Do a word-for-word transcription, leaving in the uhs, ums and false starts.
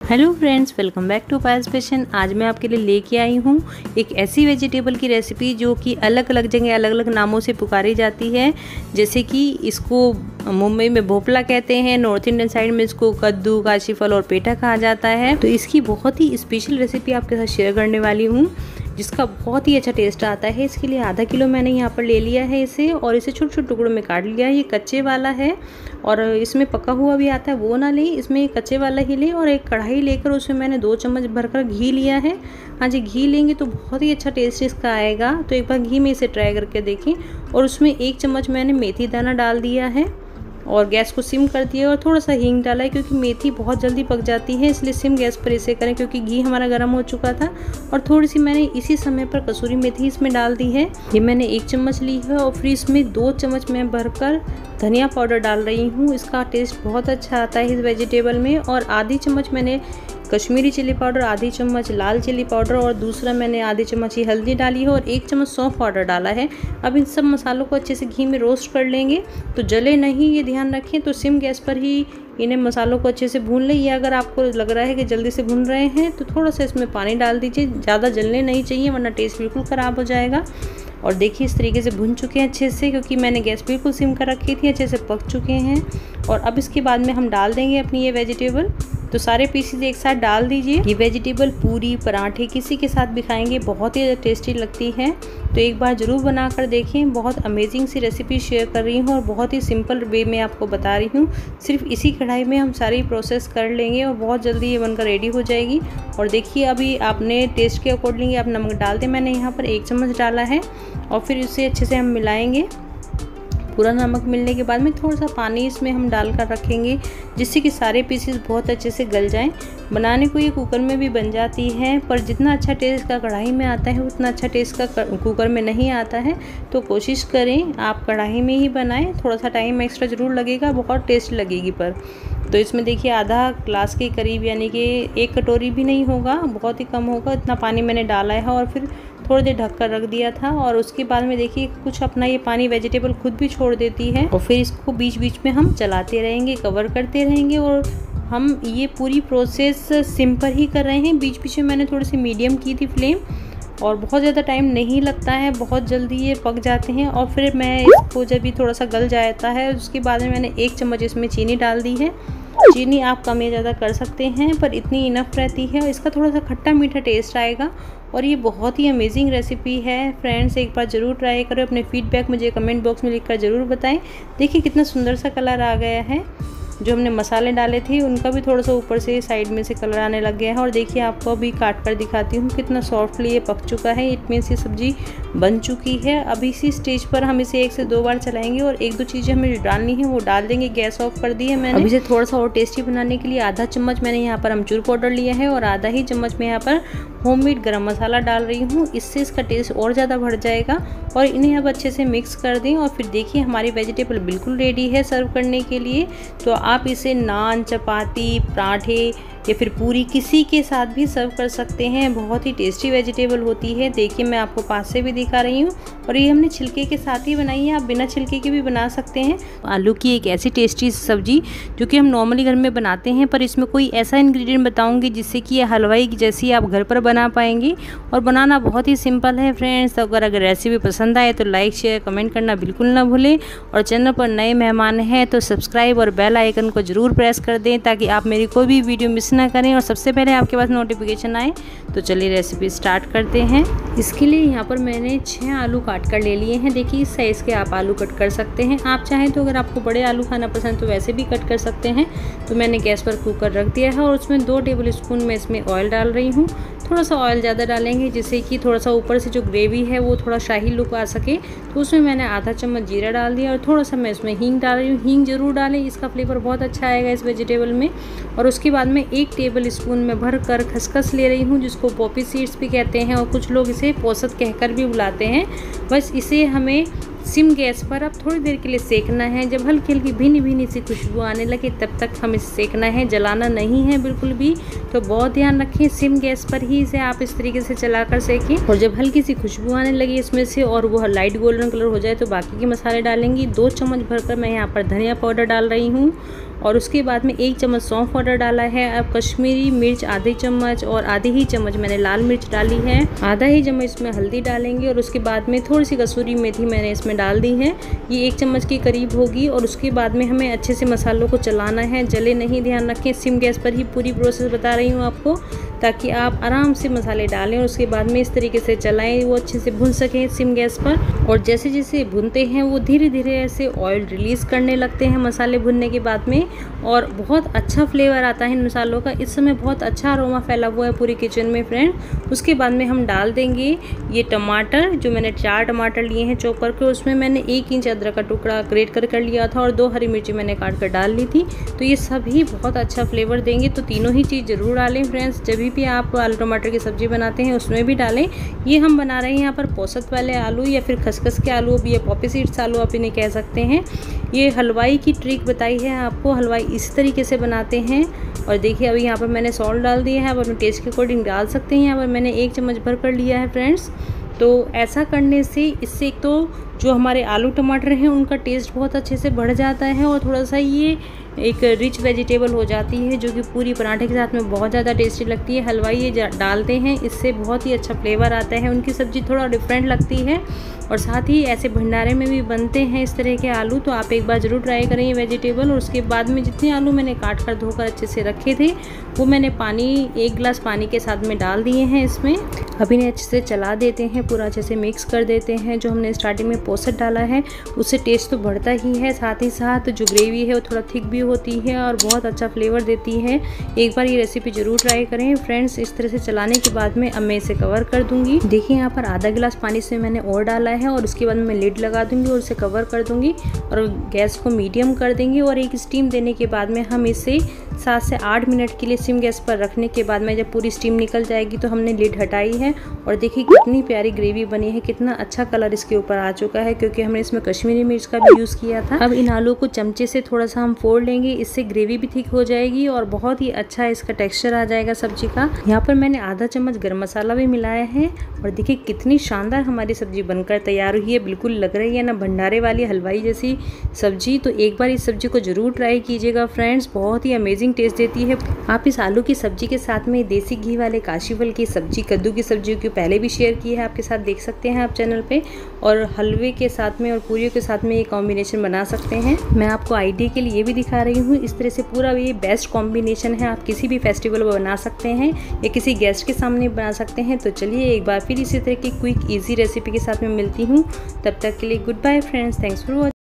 Hello friends, welcome back to Payal's fashion. आज मैं आपके लिए लेके आई हूँ एक ऐसी वेजिटेबल की रेसिपी जो कि अलग अलग जगह अलग अलग नामों से पुकारी जाती है। जैसे कि इसको मुंबई में भोपला कहते हैं, नॉर्थ इंडियन साइड में इसको कद्दू, काशीफल और पेठा कहा जाता है। तो इसकी बहुत ही स्पेशल रेसिपी आपके साथ शेयर करने वाली हूँ जिसका बहुत ही अच्छा टेस्ट आता है। इसके लिए आधा किलो मैंने यहाँ पर ले लिया है इसे, और इसे छोटे छोटे टुकड़ों में काट लिया है। ये कच्चे वाला है और इसमें पका हुआ भी आता है, वो ना लें, इसमें कच्चे वाला ही लें। और एक कढ़ाई लेकर उसमें मैंने दो चम्मच भरकर घी लिया है। हाँ जी, घी लेंगे तो बहुत ही अच्छा टेस्ट इसका आएगा। तो एक बार घी में इसे ट्राई करके देखें। और उसमें एक चम्मच मैंने मेथी दाना डाल दिया है और गैस को सिम कर दिया और थोड़ा सा हींग डाला है, क्योंकि मेथी बहुत जल्दी पक जाती है, इसलिए सिम गैस पर इसे करें क्योंकि घी हमारा गर्म हो चुका था। और थोड़ी सी मैंने इसी समय पर कसूरी मेथी इसमें डाल दी है, ये मैंने एक चम्मच ली है। और फिर इसमें दो चम्मच मैं भरकर धनिया पाउडर डाल रही हूँ, इसका टेस्ट बहुत अच्छा आता है इस वेजिटेबल में। और आधी चम्मच मैंने कश्मीरी चिल्ली पाउडर, आधी चम्मच लाल चिल्ली पाउडर और दूसरा मैंने आधी चम्मच ही हल्दी डाली है और एक चम्मच सौंफ पाउडर डाला है। अब इन सब मसालों को अच्छे से घी में रोस्ट कर लेंगे, तो जले नहीं ये ध्यान रखें। तो सिम गैस पर ही इन्हें मसालों को अच्छे से भून लें। या अगर आपको लग रहा है कि जल्दी से भून रहे हैं तो थोड़ा सा इसमें पानी डाल दीजिए, ज़्यादा जलने नहीं चाहिए वरना टेस्ट बिल्कुल ख़राब हो जाएगा। और देखिए इस तरीके से भुन चुके हैं अच्छे से, क्योंकि मैंने गैस बिल्कुल सिम कर रखी थी, अच्छे से पक चुके हैं। और अब इसके बाद में हम डाल देंगे अपनी ये वेजिटेबल। तो सारे पीसेस एक साथ डाल दीजिए। ये वेजिटेबल पूरी, पराठे किसी के साथ भी खाएंगे, बहुत ही टेस्टी लगती है। तो एक बार ज़रूर बना कर देखें। बहुत अमेजिंग सी रेसिपी शेयर कर रही हूँ और बहुत ही सिंपल वे में आपको बता रही हूँ। सिर्फ इसी कढ़ाई में हम सारी प्रोसेस कर लेंगे और बहुत जल्दी ये बनकर रेडी हो जाएगी। और देखिए अभी आपने टेस्ट के अकॉर्डिंग आप नमक डाल दें, मैंने यहाँ पर एक चम्मच डाला है। और फिर इसे अच्छे से हम मिलाएंगे। पूरा नमक मिलने के बाद में थोड़ा सा पानी इसमें हम डालकर रखेंगे, जिससे कि सारे पीसेस बहुत अच्छे से गल जाएं। बनाने को ये कुकर में भी बन जाती है, पर जितना अच्छा टेस्ट का कढ़ाई में आता है उतना अच्छा टेस्ट का कुकर में नहीं आता है। तो कोशिश करें आप कढ़ाई में ही बनाएं, थोड़ा सा टाइम एक्स्ट्रा ज़रूर लगेगा, बहुत टेस्ट लगेगी पर। तो इसमें देखिए आधा ग्लास के करीब, यानी कि एक कटोरी भी नहीं होगा, बहुत ही कम होगा, इतना पानी मैंने डाला है। और फिर थोड़ी देर ढक कर रख दिया था। और उसके बाद में देखिए कुछ अपना ये पानी वेजिटेबल खुद भी छोड़ देती है। और फिर इसको बीच बीच में हम चलाते रहेंगे, कवर करते रहेंगे। और हम ये पूरी प्रोसेस सिम पर ही कर रहे हैं। बीच बीच में मैंने थोड़ी सी मीडियम की थी फ्लेम, और बहुत ज़्यादा टाइम नहीं लगता है, बहुत जल्दी ये पक जाते हैं। और फिर मैं इसको जब भी थोड़ा सा गल जाता है उसके बाद में मैंने एक चम्मच इसमें चीनी डाल दी है। चीनी आप कम या ज़्यादा कर सकते हैं, पर इतनी इनफ रहती है। इसका थोड़ा सा खट्टा मीठा टेस्ट आएगा और ये बहुत ही अमेजिंग रेसिपी है। फ्रेंड्स एक बार ज़रूर ट्राई करो, अपने फीडबैक मुझे कमेंट बॉक्स में लिखकर ज़रूर बताएं। देखिए कितना सुंदर सा कलर आ गया है। जो हमने मसाले डाले थे उनका भी थोड़ा सा ऊपर से साइड में से कलर आने लग गया है। और देखिए आपको अभी काट कर दिखाती हूँ कितना सॉफ्टली ये पक चुका है। इट मीन्स ये सब्जी बन चुकी है। अब इसी स्टेज पर हम इसे एक से दो बार चलाएंगे और एक दो चीज़ें हमें डालनी है वो डाल देंगे। गैस ऑफ कर दी है मैंने। अब इसे थोड़ा सा और टेस्टी बनाने के लिए आधा चम्मच मैंने यहाँ पर अमचूर पाउडर लिया है और आधा ही चम्मच में यहाँ पर होममेड गरम मसाला डाल रही हूँ। इससे इसका टेस्ट और ज़्यादा बढ़ जाएगा। और इन्हें अब अच्छे से मिक्स कर दें। और फिर देखिए हमारी वेजिटेबल बिल्कुल रेडी है सर्व करने के लिए। तो आप इसे नान, चपाती, पराठे या फिर पूरी किसी के साथ भी सर्व कर सकते हैं। बहुत ही टेस्टी वेजिटेबल होती है। देखिए मैं आपको पास से भी दिखा रही हूँ। और ये हमने छिलके के साथ ही बनाई है, आप बिना छिलके के भी बना सकते हैं। आलू की एक ऐसी टेस्टी सब्जी जो कि हम नॉर्मली घर में बनाते हैं, पर इसमें कोई ऐसा इंग्रेडिएंट बताऊंगी जिससे कि ये हलवाई जैसी आप घर पर बना पाएंगे। और बनाना बहुत ही सिंपल है फ्रेंड्स। अगर अगर रेसिपी पसंद आए तो लाइक, शेयर, कमेंट करना बिल्कुल ना भूलें। और चैनल पर नए मेहमान हैं तो सब्सक्राइब और बेल आइकन को ज़रूर प्रेस कर दें, ताकि आप मेरी कोई भी वीडियो मिस ना करें और सबसे पहले आपके पास नोटिफिकेशन आए। तो चलिए रेसिपी स्टार्ट करते हैं। इसके लिए यहाँ पर मैंने छः आलू काट कर ले लिए हैं। देखिए इस साइज़ के आप आलू कट कर सकते हैं। आप चाहें तो अगर आपको बड़े आलू खाना पसंद तो वैसे भी कट कर सकते हैं। तो मैंने गैस पर कुकर रख दिया है और उसमें दो टेबल स्पून मैं इसमें ऑयल डाल रही हूँ। थोड़ा सा ऑयल ज़्यादा डालेंगे जिससे कि थोड़ा सा ऊपर से जो ग्रेवी है वो थोड़ा शाही लुक आ सके। तो उसमें मैंने आधा चम्मच जीरा डाल दिया और थोड़ा सा मैं इसमें हींग डाल रही हूँ। हींग ज़रूर डालें, इसका फ्लेवर बहुत अच्छा आएगा इस वेजिटेबल में। और उसके बाद में एक टेबल स्पून में भर कर खसखस ले रही हूँ, जिसको पॉपी सीड्स भी कहते हैं और कुछ लोग इसे पोसत कहकर भी बुलाते हैं। बस इसे हमें सिम गैस पर अब थोड़ी देर के लिए सेकना है। जब हल्की हल्की भीनी भीनी सी खुशबू आने लगे तब तक हमें सेकना है, जलाना नहीं है बिल्कुल भी। तो बहुत ध्यान रखें, सिम गैस पर ही इसे आप इस तरीके से चलाकर सेकें। और जब हल्की सी खुशबू आने लगी इसमें से और वो लाइट गोल्डन कलर हो जाए तो बाकी के मसाले डालेंगी। दो चम्मच भरकर मैं यहाँ पर धनिया पाउडर डाल रही हूँ और उसके बाद में एक चम्मच सौंफ पाउडर डाला है। अब कश्मीरी मिर्च आधे चम्मच और आधे ही चम्मच मैंने लाल मिर्च डाली है। आधा ही चम्मच इसमें हल्दी डालेंगे और उसके बाद में थोड़ी सी कसूरी मेथी मैंने इसमें डाल दी है, ये एक चम्मच के करीब होगी। और उसके बाद में हमें अच्छे से मसालों को चलाना है, जले नहीं, ध्यान रखें। सिम गैस पर ही पूरी प्रोसेस बता रही हूँ आपको, ताकि आप आराम से मसाले डालें और उसके बाद में इस तरीके से चलाएं, वो अच्छे से भुन सकें सिम गैस पर। और जैसे जैसे भुनते हैं वो धीरे धीरे ऐसे ऑयल रिलीज़ करने लगते हैं मसाले भुनने के बाद में, और बहुत अच्छा फ्लेवर आता है इन मसालों का। इस समय बहुत अच्छा अरोमा फैला हुआ है पूरी किचन में फ्रेंड। उसके बाद में हम डाल देंगे ये टमाटर, जो मैंने चार टमाटर लिए हैं चॉपर के, उसमें मैंने एक इंच अदरक का टुकड़ा ग्रेट कर कर लिया था और दो हरी मिर्ची मैंने काट कर डाल ली थी। तो ये सभी बहुत अच्छा फ्लेवर देंगे, तो तीनों ही चीज़ ज़रूर डालें फ्रेंड्स। जब भी आप आलू टमाटर की सब्ज़ी बनाते हैं उसमें भी डालें। ये हम बना रहे हैं यहाँ पर पौसत वाले आलू या फिर खसखस के आलू, भी या पॉपी सीड्स आलू आप इन्हें कह सकते हैं। ये हलवाई की ट्रिक बताई है आपको, हलवाई इस तरीके से बनाते हैं। और देखिए अभी यहाँ पर मैंने सॉल्ट डाल दिया है, अब अपने टेस्ट के अकॉर्डिंग डाल सकते हैं। यहाँ पर मैंने एक चम्मच भर कर लिया है फ्रेंड्स। तो ऐसा करने से इससे एक तो जो हमारे आलू टमाटर हैं उनका टेस्ट बहुत अच्छे से बढ़ जाता है और थोड़ा सा ये एक रिच वेजिटेबल हो जाती है, जो कि पूरी पराठे के साथ में बहुत ज़्यादा टेस्टी लगती है। हलवाई ये डालते हैं, इससे बहुत ही अच्छा फ्लेवर आता है, उनकी सब्ज़ी थोड़ा डिफरेंट लगती है। और साथ ही ऐसे भंडारे में भी बनते हैं इस तरह के आलू, तो आप एक बार ज़रूर ट्राई करें ये वेजिटेबल। और उसके बाद में जितने आलू मैंने काट कर धोकर अच्छे से रखे थे वो मैंने पानी एक गिलास पानी के साथ में डाल दिए हैं इसमें। अब इन्हें अच्छे से चला देते हैं, पूरा अच्छे से मिक्स कर देते हैं। जो हमने स्टार्टिंग में पौसत डाला है उससे टेस्ट तो बढ़ता ही है, साथ ही साथ जो ग्रेवी है वो थोड़ा थिक भी होती है और बहुत अच्छा फ्लेवर देती है। एक बार ये रेसिपी ज़रूर ट्राई करें फ्रेंड्स। इस तरह से चलाने के बाद में अब मैं इसे कवर कर दूंगी। देखिए यहाँ पर आधा गिलास पानी से मैंने और डाला है और उसके बाद मैं लिड लगा दूंगी और इसे कवर कर दूंगी और गैस को मीडियम कर देंगे। और एक स्टीम देने के बाद में हम इसे सात से आठ मिनट के लिए सिम गैस पर रखने के बाद में जब पूरी स्टीम निकल जाएगी तो हमने लिड हटाई है। और देखिए कितनी प्यारी ग्रेवी बनी है, कितना अच्छा कलर इसके ऊपर आ चुका है, क्योंकि हमने इसमें कश्मीरी मिर्च का भी यूज़ किया था। अब इन आलू को चमचे से थोड़ा सा हम फोड़ लेंगे, इससे ग्रेवी भी थिक हो जाएगी और बहुत ही अच्छा इसका टेक्सचर आ जाएगा सब्जी का। यहाँ पर मैंने आधा चम्मच गरम मसाला भी मिलाया है और देखिए कितनी शानदार हमारी सब्जी बनकर तैयार हुई है। बिल्कुल लग रही है ना भंडारे वाली हलवाई जैसी सब्जी। तो एक बार इस सब्जी को जरूर ट्राई कीजिएगा फ्रेंड्स, बहुत ही अमेजिंग टेस्ट देती है। आप इस आलू की सब्जी के साथ में देसी घी वाले काशी फल की सब्जी, कद्दू की सब्जी की पहले भी शेयर की है आपके साथ, देख सकते हैं आप चैनल पे। और हलवे के साथ में और पूरियों के साथ में ये कॉम्बिनेशन बना सकते हैं। मैं आपको आइडिया के लिए भी दिखा रही हूँ। इस तरह से पूरा ये बेस्ट कॉम्बिनेशन है, आप किसी भी फेस्टिवल में बना सकते हैं या किसी गेस्ट के सामने बना सकते हैं। तो चलिए एक बार फिर इसी तरह की क्विक ईजी रेसिपी के साथ में मिलती हूँ, तब तक के लिए good bye friends, thanks for watching.